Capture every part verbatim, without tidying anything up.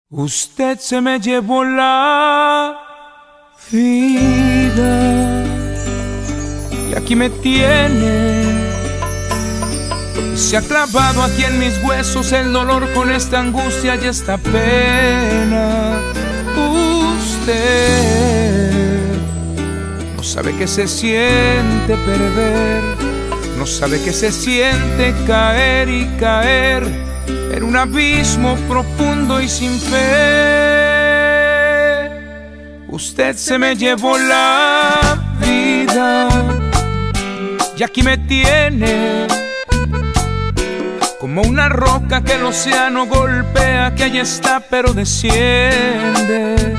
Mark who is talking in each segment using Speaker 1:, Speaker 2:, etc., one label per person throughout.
Speaker 1: Usted se me llevó la vida y aquí me tiene. Se ha clavado aquí en mis huesos el dolor con esta angustia y esta pena. Usted no sabe que se siente perder, no sabe que se siente caer y caer en un abismo profundo y sin fe. Usted se me llevó la vida y aquí me tiene, como una roca que el océano golpea, que allí está pero desciende.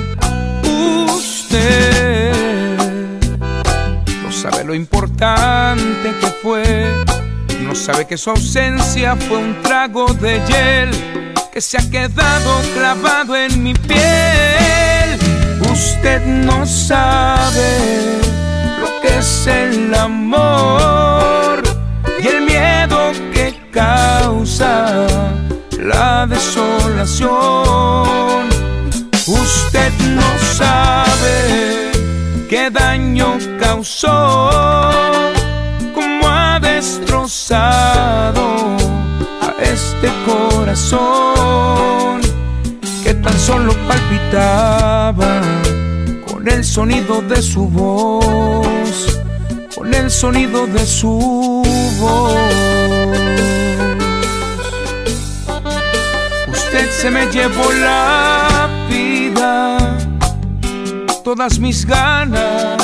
Speaker 1: Usted no sabe lo importante que fue, no sabe que su ausencia fue un trago de hiel que se ha quedado clavado en mi piel. Usted no sabe lo que es el amor y el miedo que causa la desolación. Usted no sabe qué daño causó, cómo ha destrozado a este corazón que tan solo palpitaba con el sonido de su voz, con el sonido de su voz. Usted se me llevó la vida, todas mis ganas,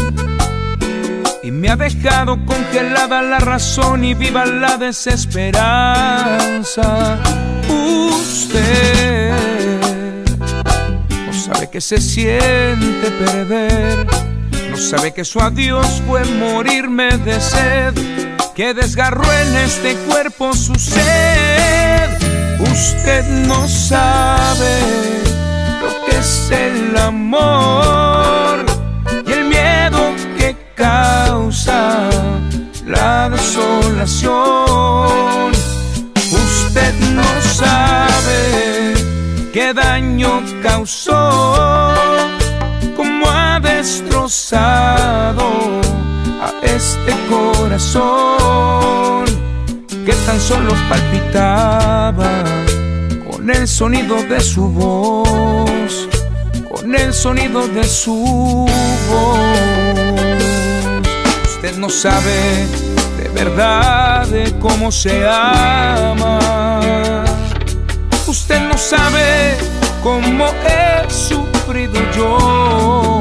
Speaker 1: y me ha dejado congelada la razón y viva la desesperanza. Usted no sabe que se siente perder, no sabe que su adiós fue morirme de sed, que desgarró en este cuerpo su sed. Usted no sabe lo que es el amor y el miedo que causa la desolación. Usted no sabe qué daño causó, cómo ha destrozado a este corazón que tan solo palpitaba con el sonido de su voz, con el sonido de su voz. Usted no sabe de verdad de cómo se ama. Usted no sabe cómo he sufrido yo.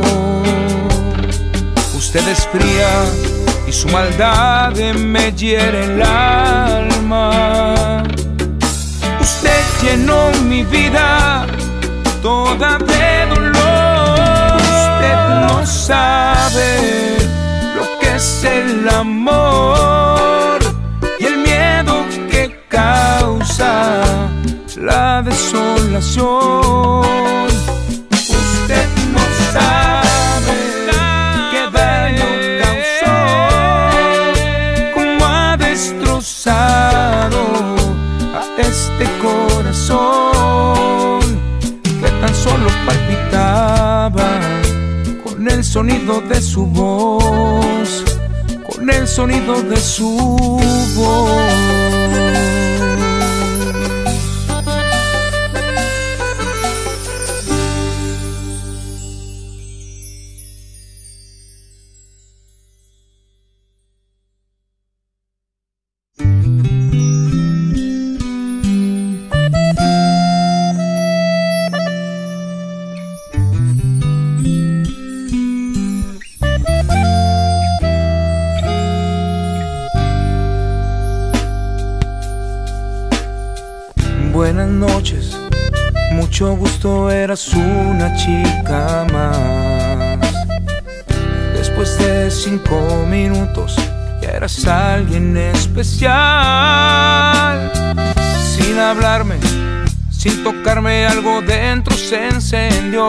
Speaker 1: Usted es fría y su maldad me hiere el alma. Usted llenó mi vida toda de dolor. Usted no sabe lo que es el amor y el miedo que causa la desolación. Usted no sabe qué daño causó, cómo ha destrozado a este corazón que tan solo palpitaba con el sonido de su voz, con el sonido de su voz.
Speaker 2: Buenas noches, mucho gusto, eras una chica más. Después de cinco minutos ya eras alguien especial. Sin hablarme, sin tocarme, algo dentro se encendió.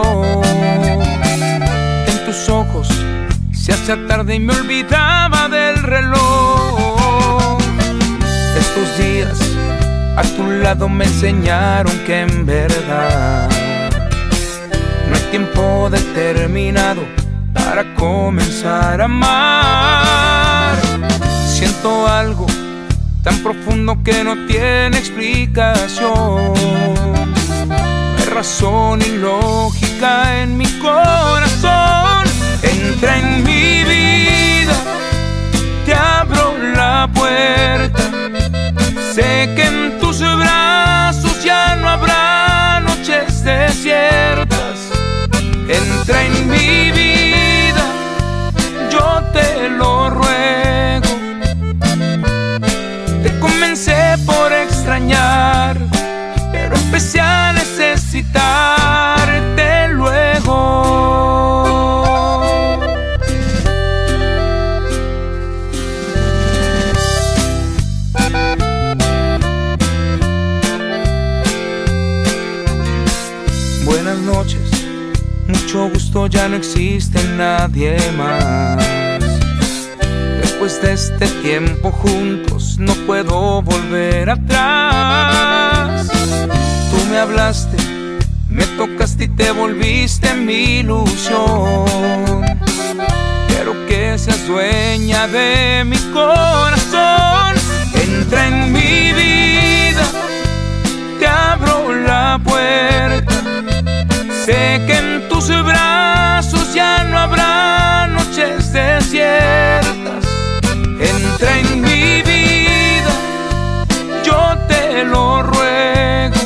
Speaker 2: En tus ojos se hacía tarde y me olvidaba del reloj. Estos días a tu lado me enseñaron que en verdad
Speaker 1: terminado para comenzar a amar. Siento algo tan profundo que no tiene explicación. No hay razón ni lógica en mi corazón. Entra en mi vida, te abro la puerta. Sé que en tus brazos ya no habrá noches desiertas. Entra en mi vida, yo te lo ruego. Te comencé por extrañar, pero empecé a necesitarte luego. Buenas noches, mucho gusto, ya no existe nadie más. Después de este tiempo juntos no puedo volver atrás. Tú me hablaste, me tocaste y te volviste mi ilusión. Quiero que seas dueña de mi corazón. Entra en mi vida, te abro la puerta. Sé que en tus brazos ya no habrá noches desiertas. Entra en mi vida, yo te lo ruego.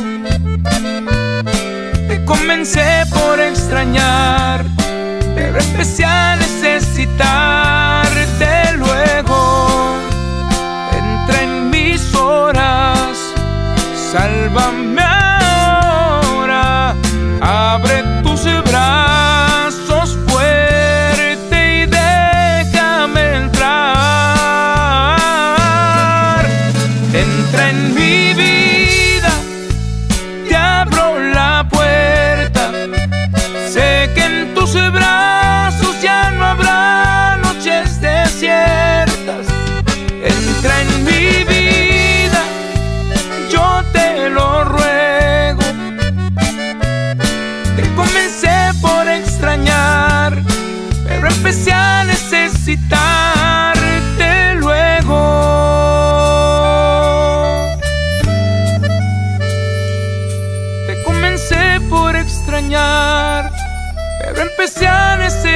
Speaker 1: Te comencé por extrañar, pero empecé a necesitarte luego. Entra en mis horas, sálvame ahora. Abre tus brazos fuerte y déjame entrar. Entra en mi vida, te abro la puerta. Sé que en tus brazos ya no habrá noches desiertas. Entra en mi vida, yo te lo ruego. Comencé por extrañar, pero empecé a necesitarte luego. Te comencé por extrañar, pero empecé a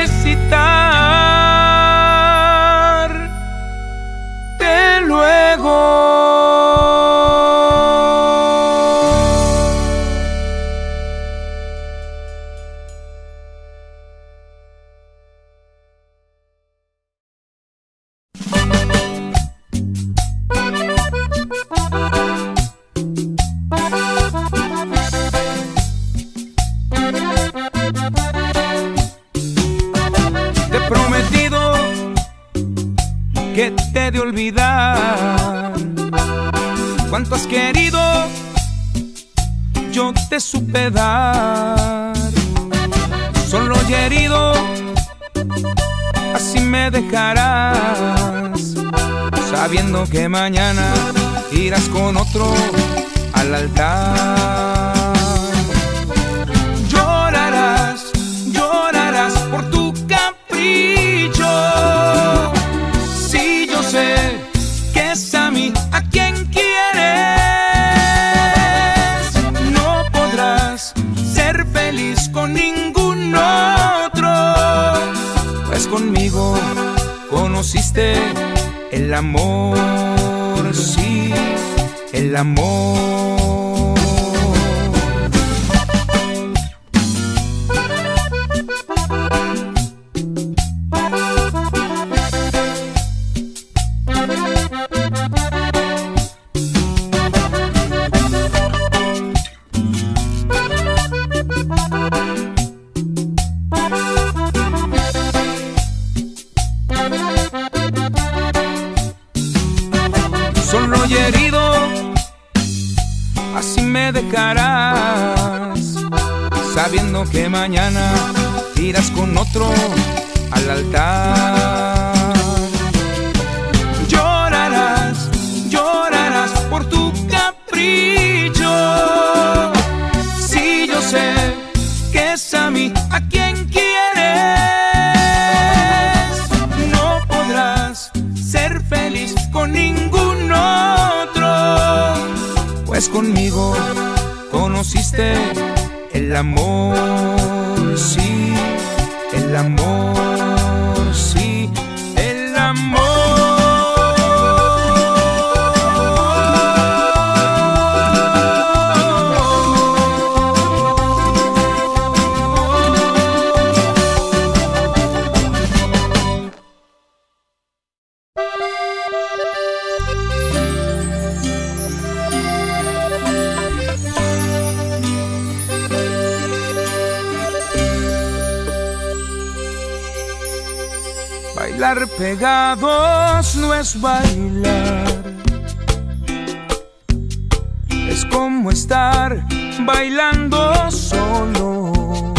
Speaker 1: necesitarte luego. Que te he de olvidar. Cuánto has querido, yo te supe dar. Solo y herido, así me dejarás, sabiendo que mañana irás con otro al altar. Llorarás, llorarás por tu capricho. Si yo sé que es a mí a quien quieres, no podrás ser feliz con ningún otro, pues conmigo conociste el amor, sí, el amor. Solo y herido, así me dejarás, sabiendo que mañana irás con otro al altar. Llorarás, llorarás por tu capricho. Si yo sé que es a mí a quien quieres, estás conmigo, conociste el amor, sí, el amor, sí, el amor. Bailar pegados no es bailar, es como estar bailando solo.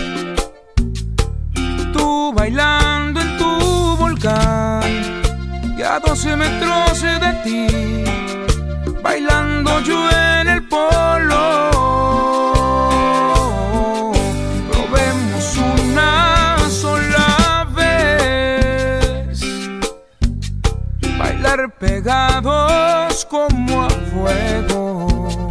Speaker 1: Tú bailando en tu volcán y a doce metros de ti, bailando yo en el polo. Probemos una sola vez, bailar pegados como a fuego,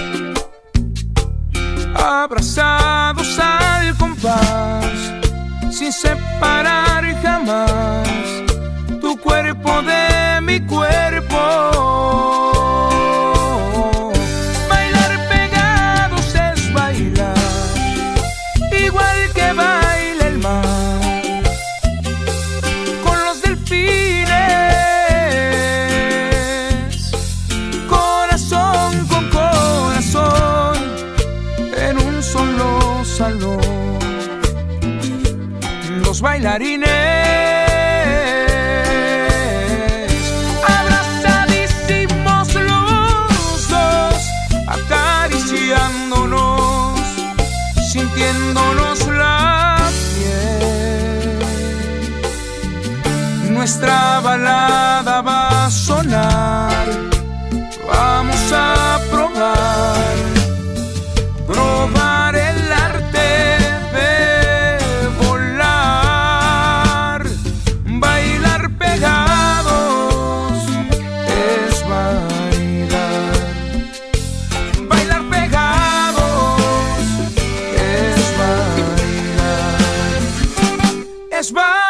Speaker 1: abrazados al compás, sin separar jamás tu cuerpo de mi cuerpo. Bailar pegados es bailar, igual que baila el mar con los delfines, corazón con corazón, en un solo salón. Los bailarines abrazadísimos los dos, acariciándonos, sintiéndonos la piel. Nuestra balada va a sonar, vamos a probar, probar el arte de volar. Bailar pegados es bailar, bailar pegados es bailar, es bailar.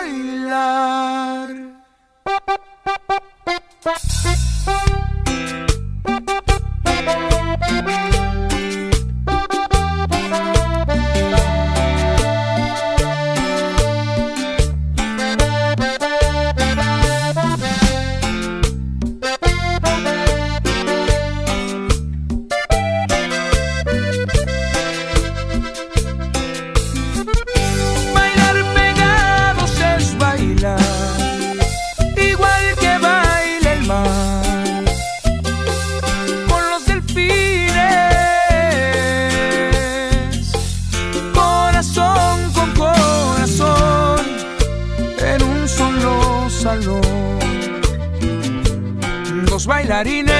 Speaker 1: Los bailarines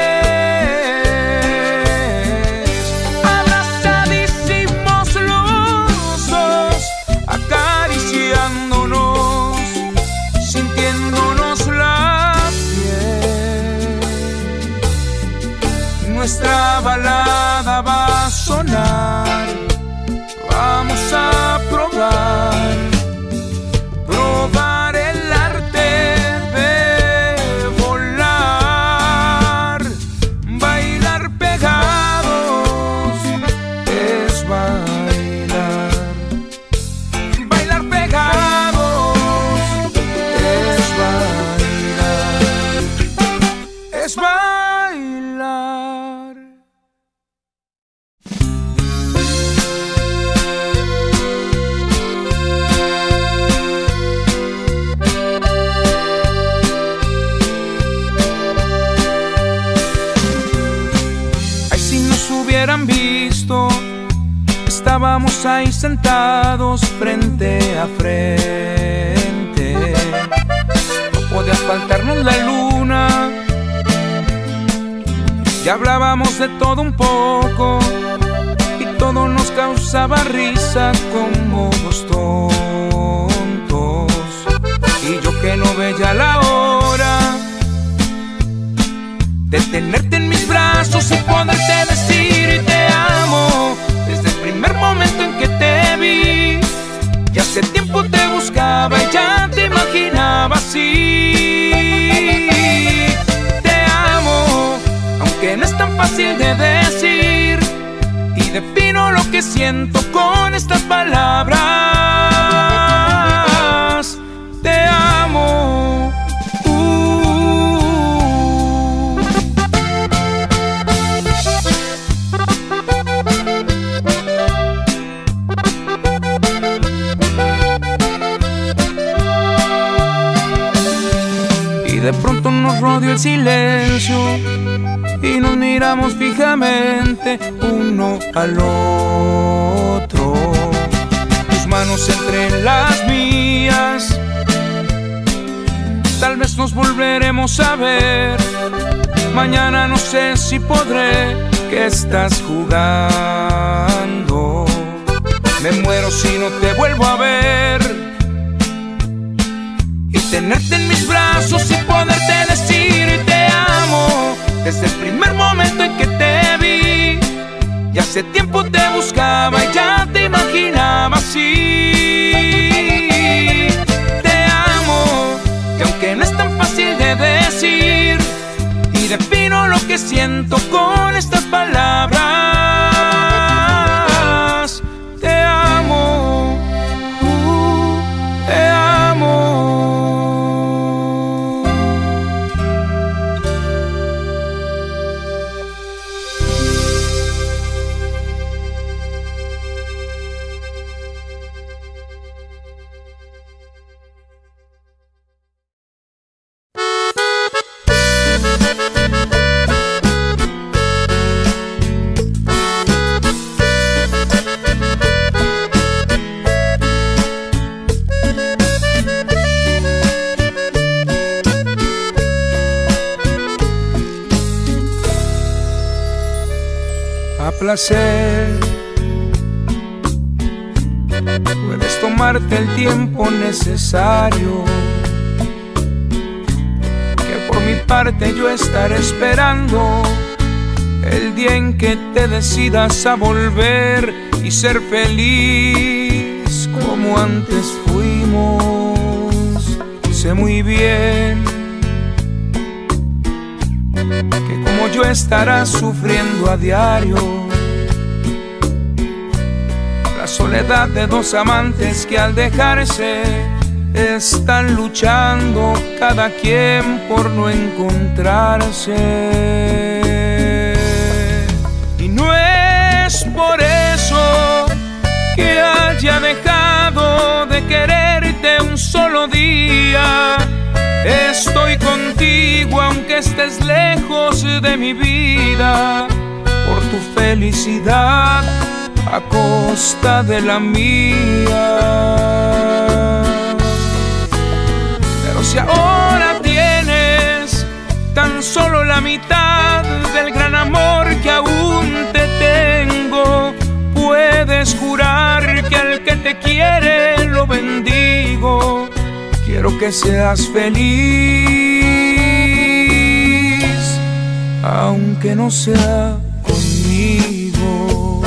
Speaker 1: abrazadísimos los dos, acariciándonos, sintiéndonos la piel. Nuestra balada va a sonar, vamos a probar, probar el arte de volar. Bailar pegados es bailar, bailar pegados es bailar, es bailar. Hubieran visto, estábamos ahí sentados frente a frente, no podía faltarnos la luna, y hablábamos de todo un poco, y todo nos causaba risa como dos tontos, y yo que no veía la hora de tenerte en mis brazos brazos y poderte decir te amo. Desde el primer momento en que te vi, ya hace tiempo te buscaba y ya te imaginaba así. Te amo, aunque no es tan fácil de decir, y defino lo que siento con estas palabras. Te amo. uh. Y de pronto nos rodeó el silencio y nos miramos fijamente uno al otro, tus manos entre las mías. Tal vez nos volveremos a ver, mañana no sé si podré. ¿Qué estás jugando? Me muero si no te vuelvo a ver, y tenerte en mis brazos y poderte decir te amo. Desde el primer momento en que te vi, ya hace tiempo te buscaba y ya te imaginaba así. Te amo, que aunque no es tan fácil de decir, y defino lo que siento con estas palabras. Te amo, uh, te amo. Placer, puedes tomarte el tiempo necesario, que por mi parte yo estaré esperando el día en que te decidas a volver y ser feliz como antes fuimos. Sé muy bien que como yo estarás sufriendo a diario la soledad de dos amantes que al dejarse están luchando cada quien por no encontrarse. Y no es por eso que haya dejado de quererte un solo día. Estoy contigo aunque estés lejos de mi vida, por tu felicidad a costa de la mía. Pero si ahora tienes tan solo la mitad del gran amor que aún te tengo, puedes jurar que al que te quiere lo bendigo. Quiero que seas feliz, aunque no sea conmigo.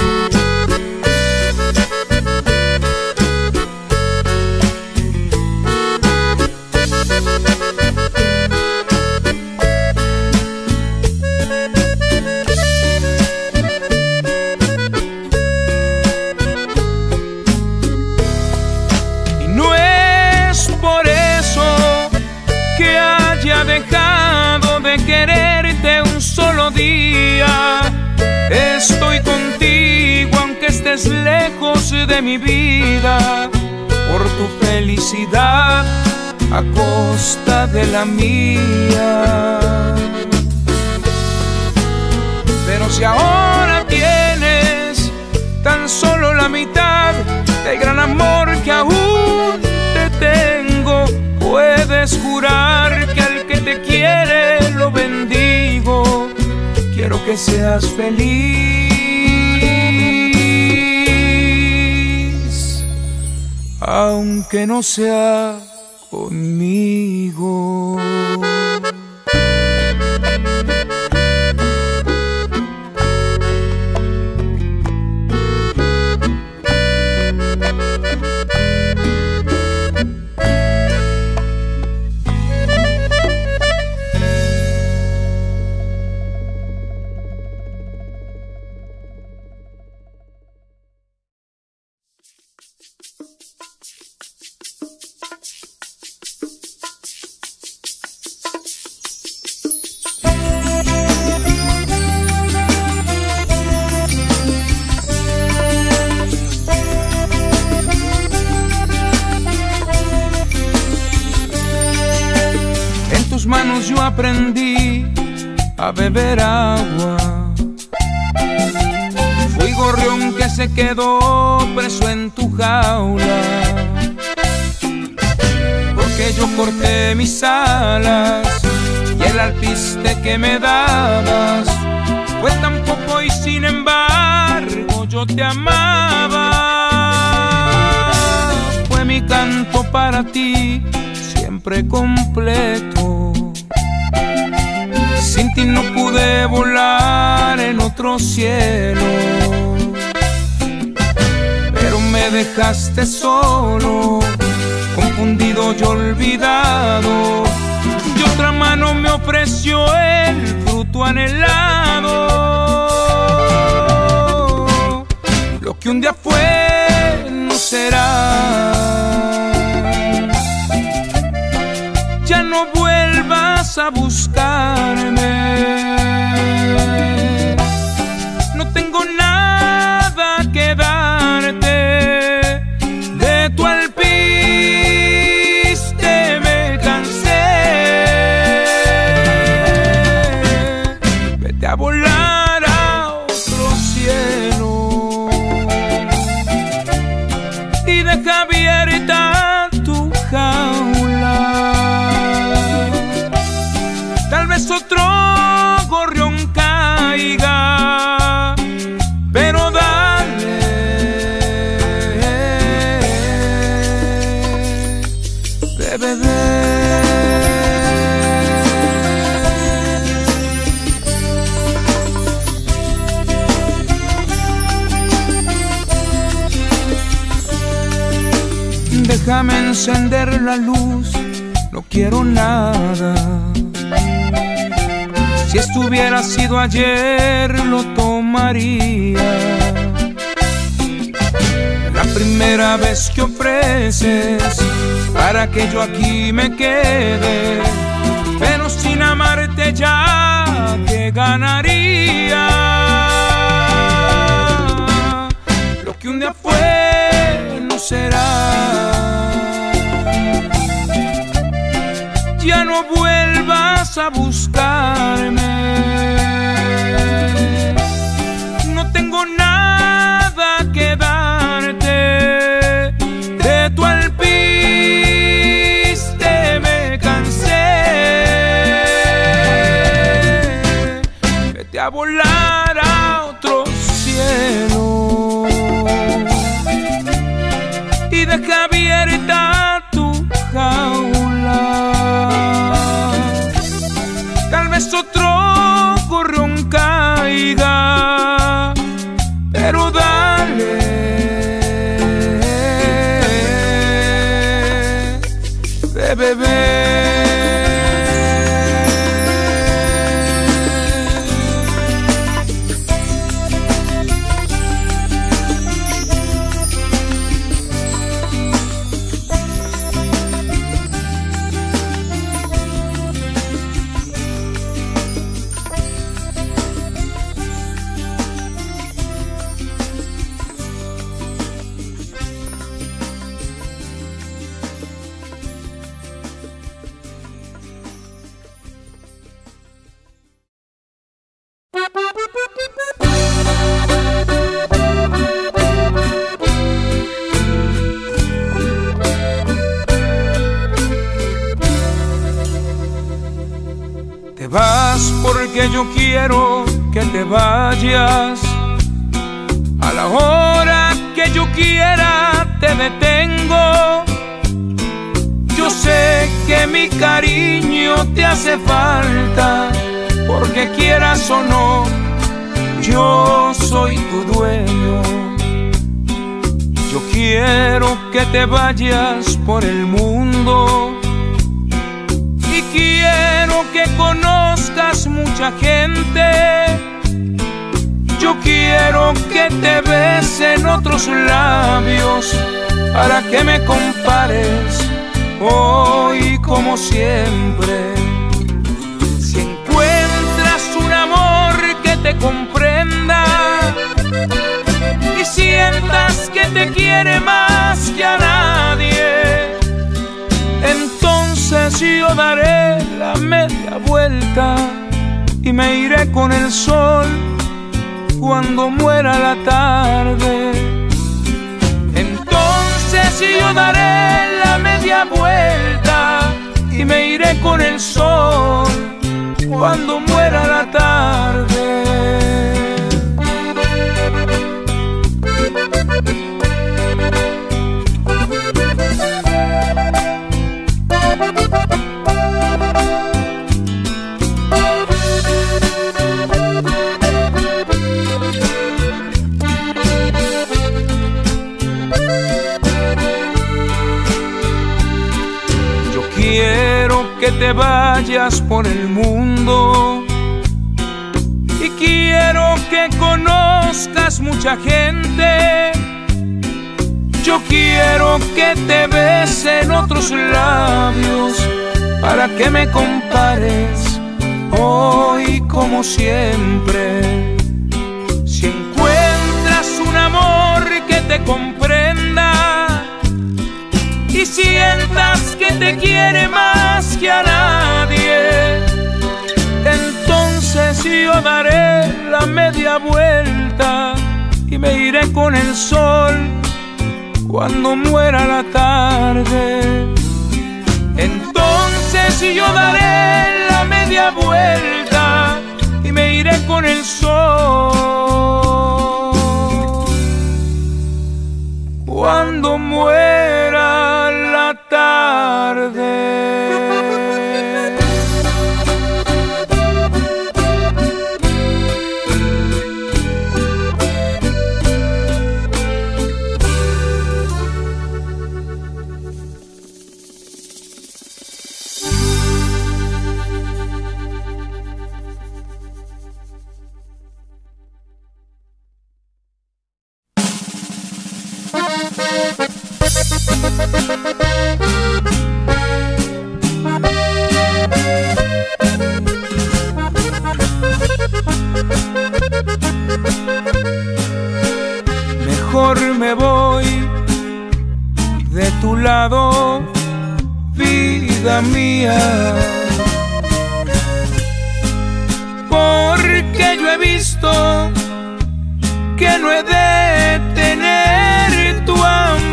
Speaker 1: Dejado de quererte un solo día. Estoy contigo aunque estés lejos de mi vida, por tu felicidad a costa de la mía. Pero si ahora tienes tan solo la mitad del gran amor que aún te tengo, puedes jurar que al que te quiere lo bendigo. Quiero que seas feliz, aunque no sea conmigo. manos yo aprendí a beber agua. Fui gorrión que se quedó preso en tu jaula, porque yo corté mis alas y el alpiste que me dabas fue tan poco y sin embargo yo te amaba. Fue mi canto para ti siempre completo. Sin ti no pude volar en otro cielo, pero me dejaste solo, confundido y olvidado, y otra mano me ofreció el fruto anhelado. Lo que un día fue no será. Ya no vuelvas a buscarme. No tengo nada que darte. De tu alpiste me cansé. Vete a volar a otro cielo y deja abierta tu jaula. Tal vez otro gorrión caiga, pero dale, de beber. Déjame encender la luz, no quiero nada. Si estuviera sido ayer, lo tomaría. La primera vez que ofreces para que yo aquí me quede, pero sin amarte ya, ¿qué ganaría? Lo que un día fue no será. Ya no vuelvas a buscarme. No tengo nada que darte. De tu alpiste me cansé. Vete a volar a otro cielo y deja abierta tu jaula. Tal vez otro gorrión caiga, pero dale, de beber. Te vas porque yo quiero que te vayas. A la hora que yo quiera te detengo. Yo sé que mi cariño te hace falta, porque quieras o no, yo soy tu dueño. Yo quiero que te vayas por el mundo y quiero que conozcas mucha gente. Yo quiero que te besen otros labios para que me compares hoy como siempre. Si encuentras un amor que te comprenda y sientas que te quiere más que a nadie, entonces yo daré la media me iré con el sol cuando muera la tarde. Entonces yo daré la media vuelta y me iré con el sol cuando muera la tarde. Quiero que te vayas por el mundo y quiero que conozcas mucha gente. Yo quiero que te besen otros labios para que me compares hoy como siempre. Si encuentras un amor que te comprenda y sientas que te quiere más que a nadie, entonces yo daré la media vuelta y me iré con el sol cuando muera la tarde. Entonces yo daré la media vuelta y me iré con el sol cuando muera la tarde. Mejor me voy de tu lado, vida mía, porque yo he visto que no he de tener tu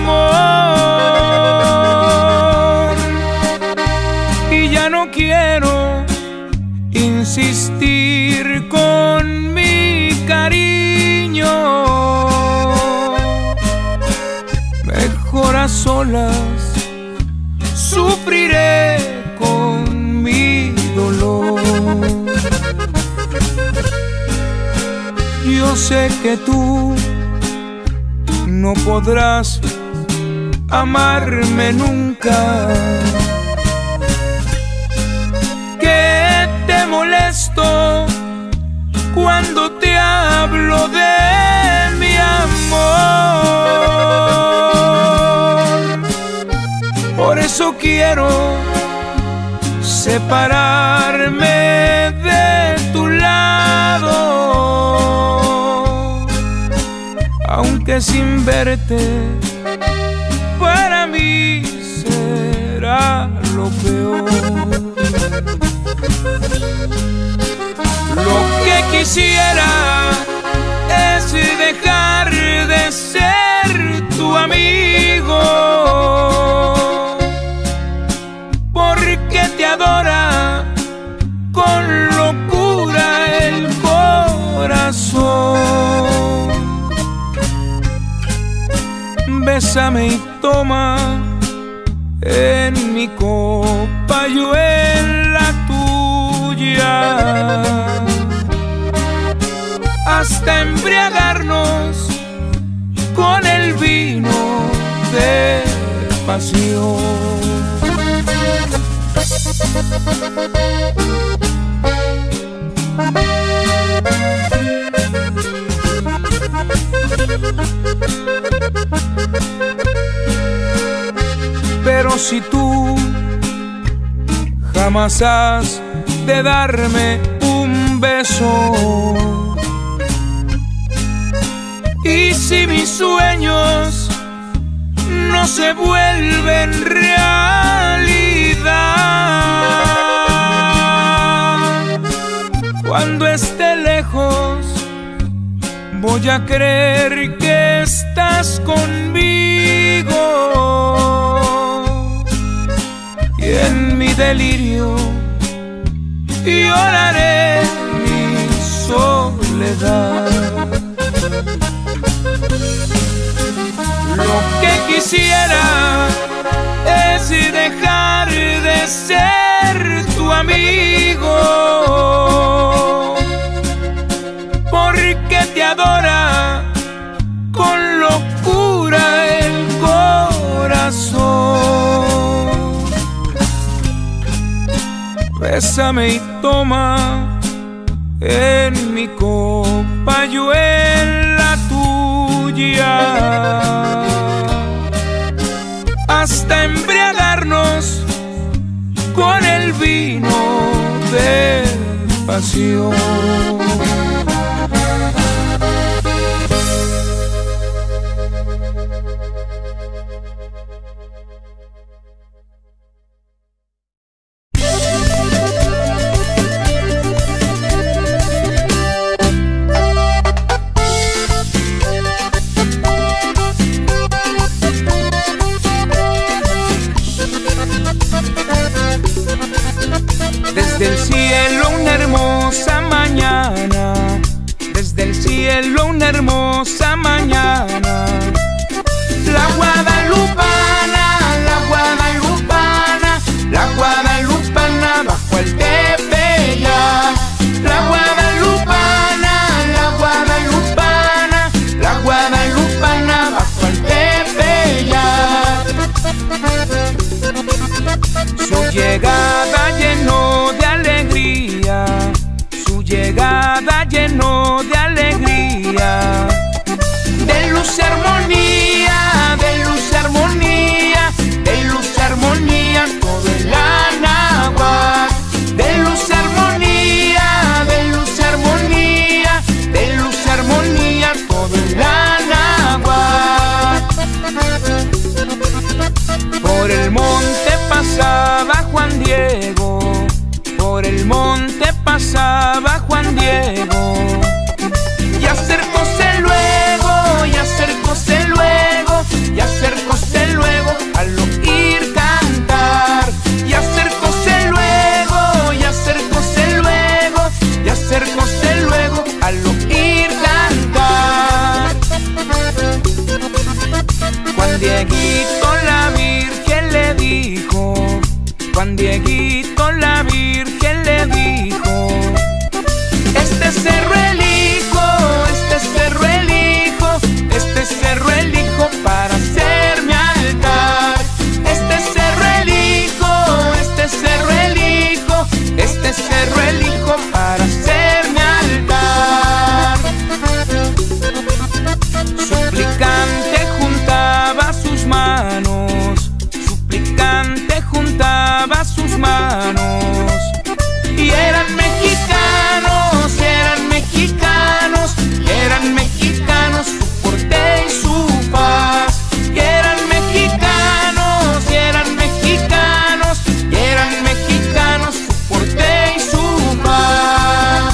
Speaker 1: amor y ya no quiero insistir con mi cariño. Mejor a solas sufriré con mi dolor. Yo sé que tú no podrás amarme nunca, que te molesto cuando te hablo de mi amor. Por eso quiero separarme de tu lado, aunque sin verte para mí será lo peor. Lo que quisiera es dejar de ser tu amigo, porque te adora con locura el corazón. Bésame y toma en mi copa, yo en la tuya, hasta embriagarnos con el vino de pasión. Pero si tú jamás has de darme un beso, y si mis sueños no se vuelven realidad, cuando voy a creer que estás conmigo? Y en mi delirio lloraré mi soledad. Lo que quisiera es dejar de ser tu amigo, porque te adora con locura el corazón. Bésame y toma en mi copa, yo en la tuya, hasta embriagarnos con el vino de pasión. Desde el cielo una hermosa mañana, desde el cielo una hermosa mañana, la guadalupana, la guadalupana, la guadalupana bajo el Tepeyac. La guadalupana, la guadalupana, la guadalupana bajo el Tepeyac. Su llegada llenó de alegría, su llegada llenó de alegría, de luz y armonía, de luz y armonía, de luz y armonía todo el Anáhuac. De luz y armonía, de luz y armonía, de luz y armonía todo el Anáhuac. Por el monte pasaba Juan Diego, por el monte pasaba Juan Diego, y acercóse luego, y acercóse luego, y acercóse luego al oír cantar, y acercóse luego, y acercóse luego, y acercóse luego al oír cantar. Juan Dieguito la Virgen le dijo, Juan Dieguito la Virgen le dijo, este cerro elijo, este cerro elijo, este cerro elijo para hacer mi altar. Este cerro elijo, este cerro elijo, este cerro elijo para hacer mi altar. Suplicante juntaba sus manos, suplicante juntaba sus manos, y eran mexicanos, eran mexicanos, eran mexicanos su porte y su paz. Y eran mexicanos, y eran mexicanos, y eran mexicanos su porte y su paz.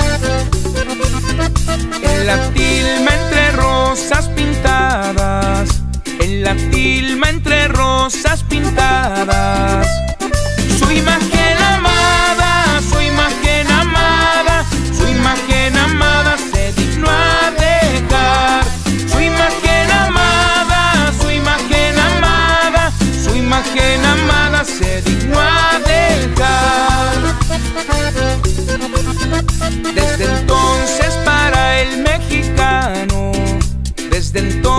Speaker 1: En la tilma entre rosas pintadas, en la tilma entre rosas pintadas, su imagen amada, su imagen amada, su imagen amada se dignó a dejar. Su imagen amada, su imagen amada, su imagen amada se dignó a dejar. Desde entonces para el mexicano, desde entonces